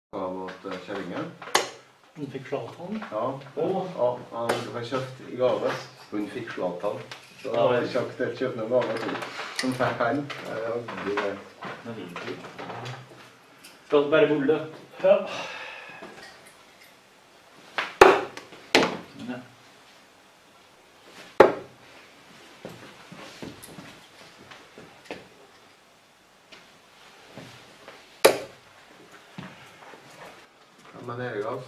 Av åt kärringen. Hon fick Zlatan. Ja. Ja, han har köpt i gave. Hon fick Zlatan. Så har jag köpt någon gave till. Som fick han. Nå vinner du. Skal det bare bolle? Ja. Sånn, ja. Men Erik av.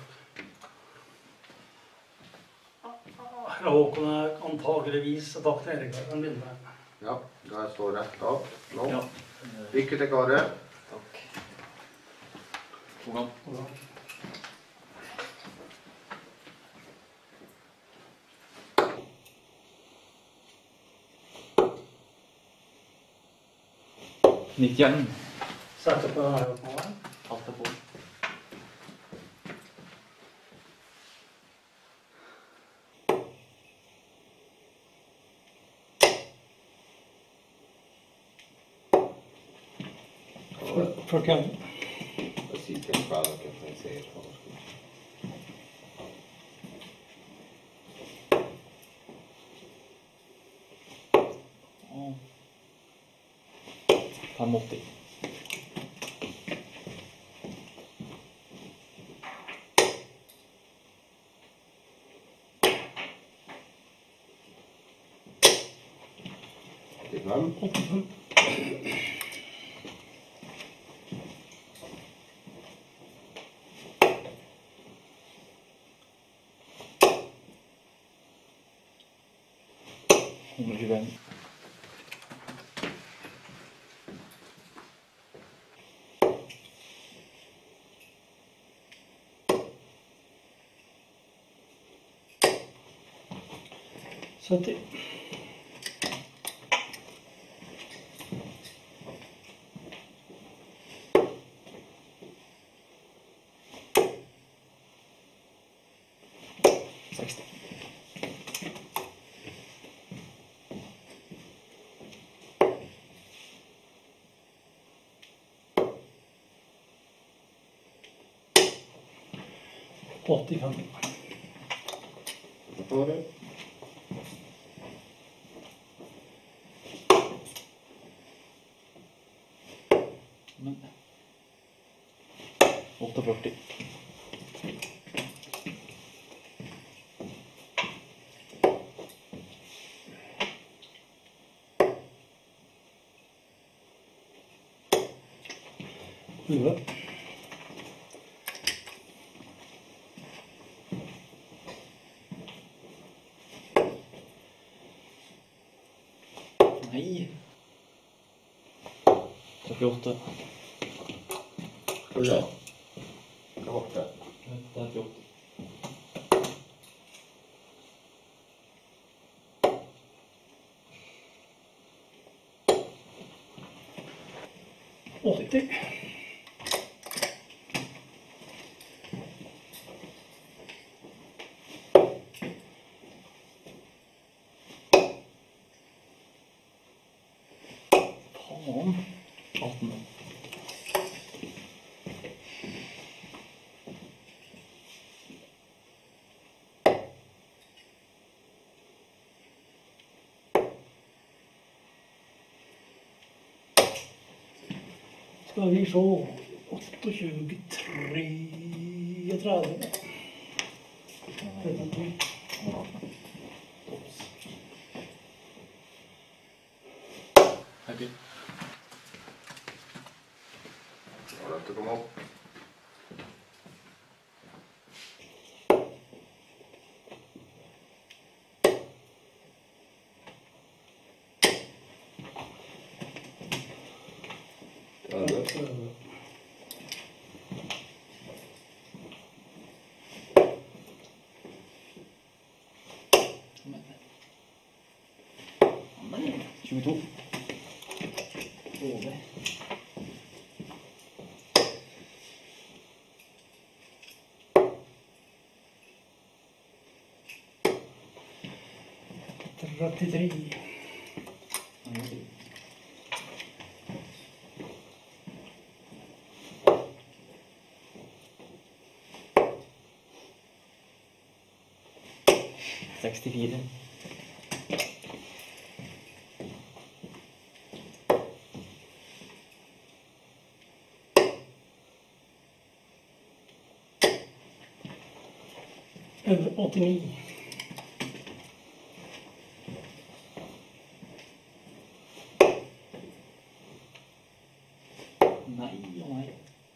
Håkon er antageligvis takk til Erik kan vinne. Ja, da står rett av. Nå. Ja. Lykke til, Kare. Takk. Hvordan? Nytt jern. Sette på den her oppe nå. Alt er på. For hvem? Jeg sier til hva dere får se i forhold. Åh. 85. Det er 85. Sånn. 60. Da får du. Men 48. Nei. 38. Skal vi se. Hva var det? Det er 38. Faen. 18. Skal vi se. 28, 33. Happy. Ja, dette kommer opp. Ja, det. Nei. 22. Over. 64. Over 89. Nei og nei.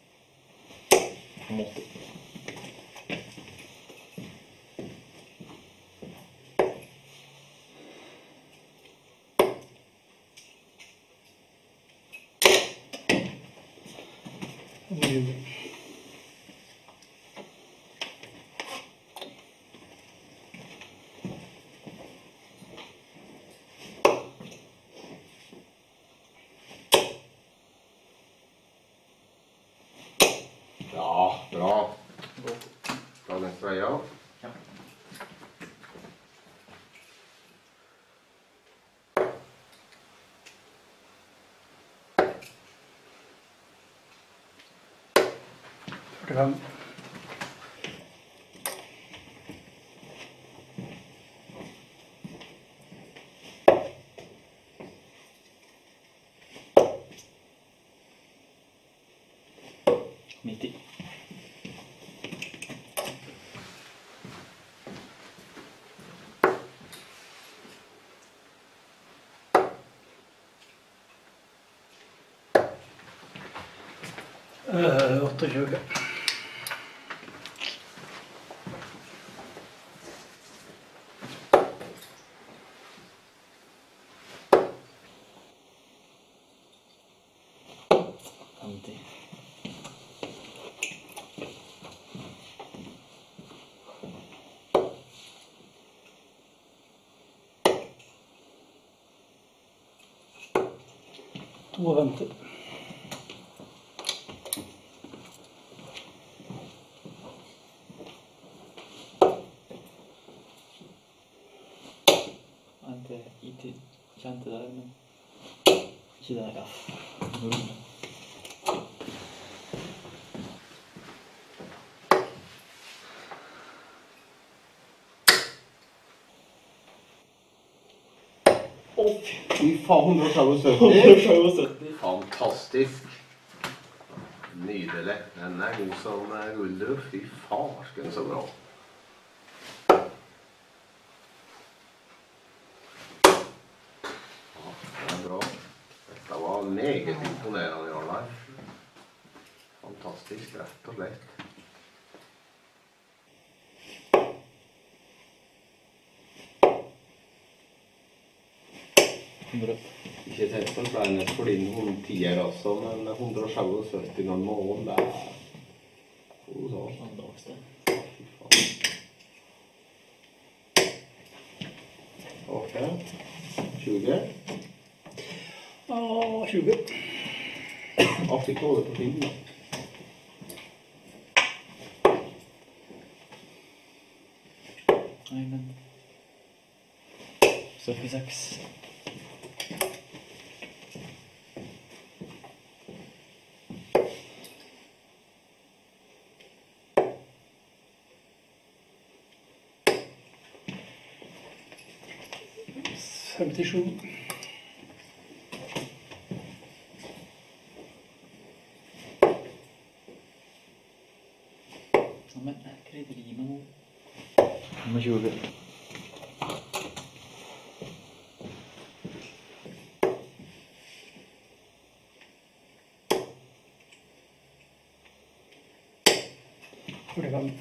80. Ja, bra. Dagens veier. Ja. Førtifem. Nitti. Uh, 28. Femti. Toogfemti. Ikke IT kjente der, men ikke der, ja. Null. Fy faen, 177. 177. Fantastisk. Nydelig. Den er god som guldruff. Fy farsken, så bra. Ja, det er bra. Dette var meget imponerende, Jarl. Fantastisk, rett og slett. Ikke sett på Steinet for din 10 altså, men 177 noen mål, det er kolossalt. Andagsdag. Fy faen. Ok. 20. Ah, 20. Alltid kålet på film, da. Nei, men 76. Femtisju. Ja, men jeg greide å gi meg noe. 25. Førtifem.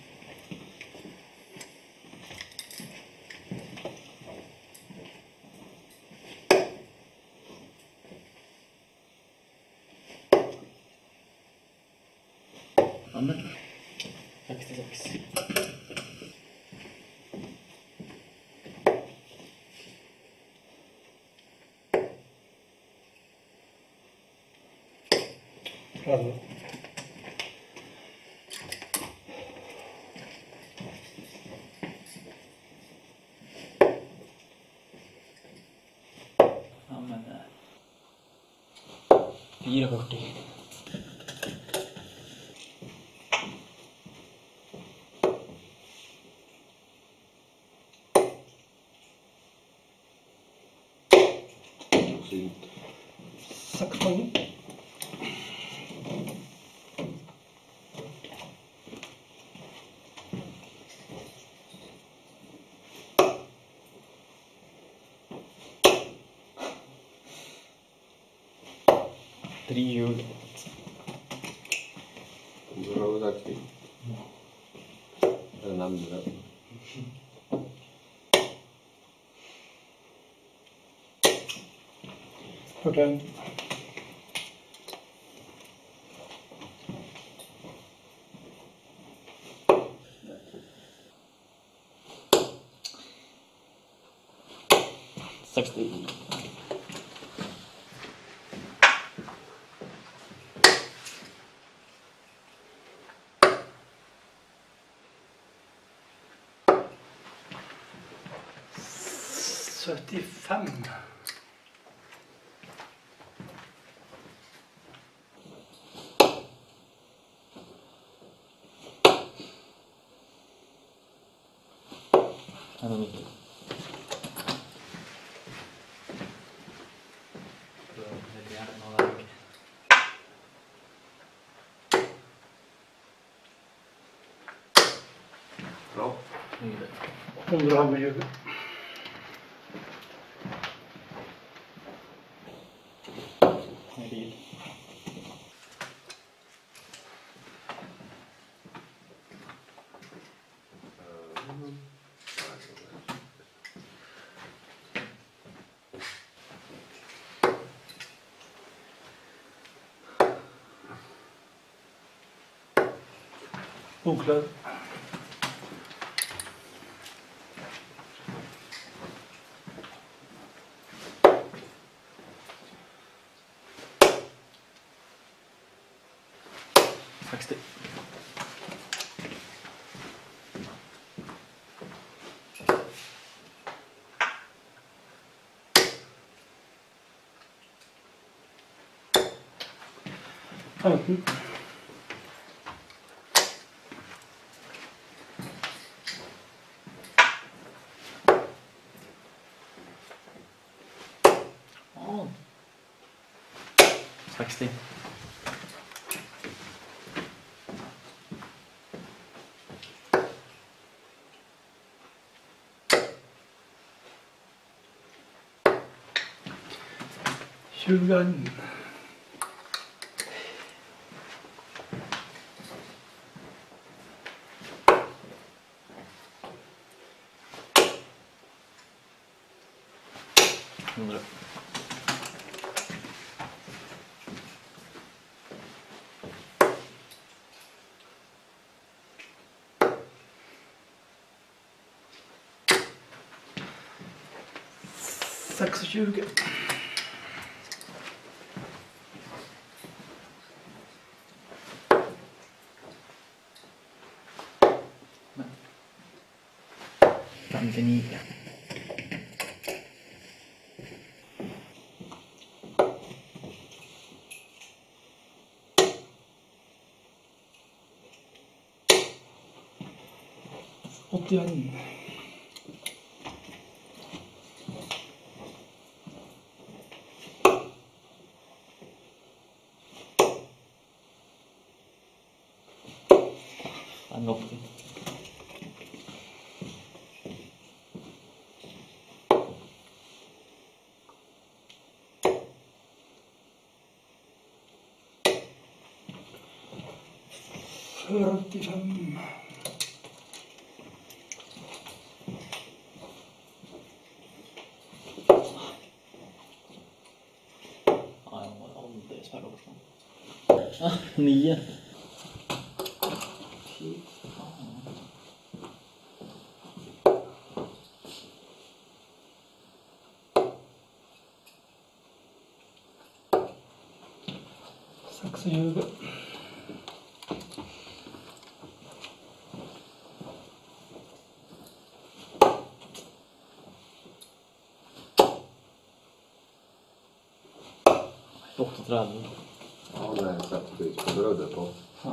Ja, men 66. Tredve. Ja, men 44. Framsynt. 16. Trihjul. Bra taktik. Den andre. Fortell. Seksti. Syttifem. Han er midt. Bra. 125. Bil. Oklar. Seksti. Femten. Seksti. Tjugoen. Hundre. Seksogtjue. Femtini. Åttien. En 80. Førtifem. Nei, jeg må aldri spille over sånn. 9. Fy faen. Seksogtjue. Åttetredve. Ja, det setter pris på brødet på. Ja.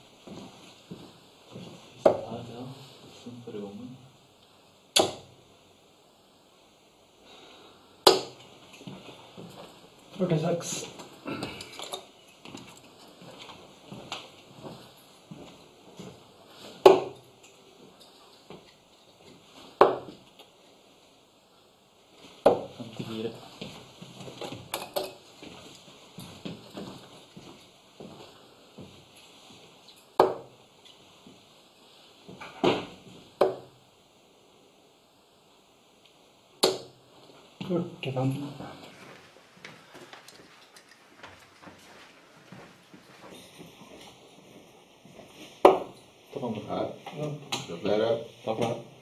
Her, ja. Som forrige gangen. 46. Femtifire. Førtifem. Ta fram det. Her. Gratulerer. Takk for det.